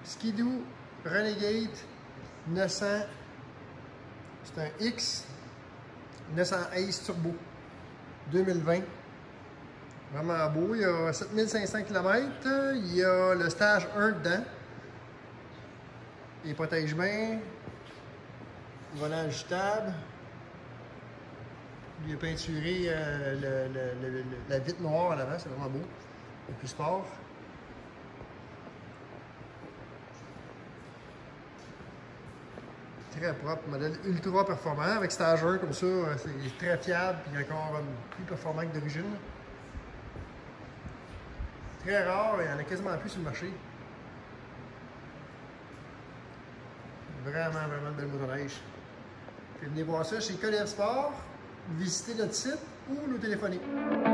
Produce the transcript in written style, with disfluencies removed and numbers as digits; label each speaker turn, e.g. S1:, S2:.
S1: Ski-Doo Renegade 900. C'est un X 900 Ace Turbo 2020. Vraiment beau. Il y a 7500 km. Il y a le stage 1 dedans. Il protège bien. Volant ajustable. Il a peinturé la vitre noire en avant. C'est vraiment beau. Le plus sport. Très propre, modèle ultra performant. Avec stage 1 comme ça, c'est très fiable et encore plus performant que d'origine. Très rare, il y en a quasiment plus sur le marché. Vraiment, vraiment de belle motoneige. Venez voir ça chez Collier Sport, visitez notre site ou nous téléphoner.